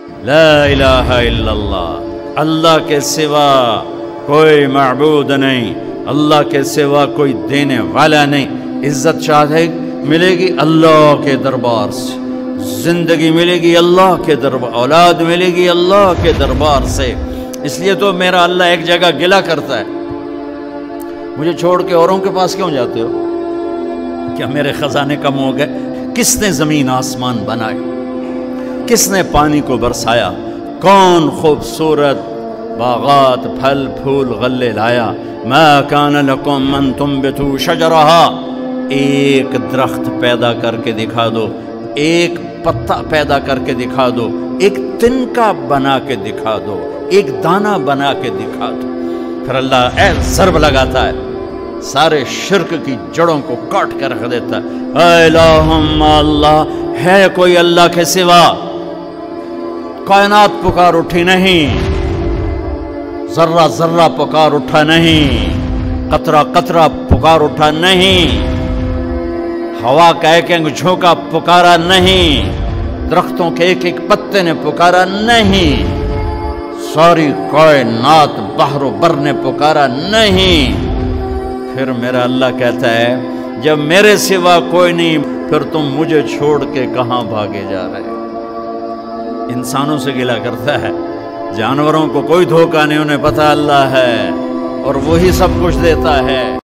لا الہ الا اللہ، اللہ کے سوا کوئی معبود نہیں، اللہ کے سوا کوئی دینے والا نہیں۔ عزت چاہے ملے گی اللہ کے دربار سے، زندگی ملے گی اللہ کے دربار، اولاد ملے گی اللہ کے دربار سے۔ اس لیے تو میرا اللہ ایک جگہ گلہ کرتا ہے، مجھے چھوڑ کے اوروں کے پاس کیوں جاتے ہو؟ کیا میرے خزانے کم ہو گئے؟ کس نے زمین آسمان بنائے؟ کس نے پانی کو برسایا؟ کون خوبصورت باغات پھل پھول غلے لایا؟ ما کان لکم ان تنبتوا شجرہا، ایک درخت پیدا کر کے دکھا دو، ایک پتا پیدا کر کے دکھا دو، ایک تنکا بنا کے دکھا دو، ایک دانہ بنا کے دکھا دو۔ پھر اللہ ضرب لگاتا ہے، سارے شرک کی جڑوں کو کاٹ کے رکھ دیتا ہے۔ اے الہم اللہ، ہے کوئی اللہ کے سوا؟ کائنات پکار اٹھی نہیں، ذرہ ذرہ پکار اٹھا نہیں، قطرہ قطرہ پکار اٹھا نہیں، ہوا کا ایک ایک جھونکا پکارا نہیں، درختوں کے ایک ایک پتے نے پکارا نہیں، ساری کائنات بحر و بر نے پکارا نہیں۔ پھر میرا اللہ کہتا ہے جب میرے سوا کوئی نہیں، پھر تم مجھے چھوڑ کے کہاں بھاگے جا رہے؟ انسانوں سے گلہ کرتا ہے، جانوروں کو کوئی دھوکہ نہیں، انہیں پتہ اللہ ہے اور وہی سب کچھ دیتا ہے۔